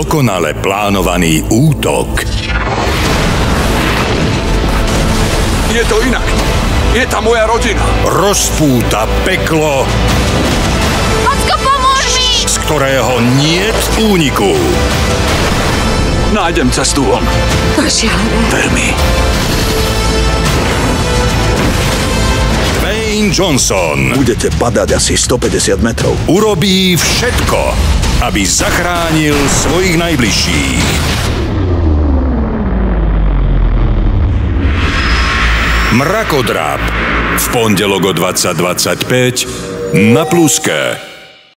dokonale plánovaný útok. Je to inak. Je tá moja rodina. Rozpúta peklo, Ocko, pomôž mi! z ktorého niet úniku. Nájdem cestu von. To je šialené. Ver mi. Dwayne Johnson Budete padať asi 150 metrov. urobí všetko, aby zachránil svojich najbližších. Mrakodrap v pondelok o 20:25 na Pluske.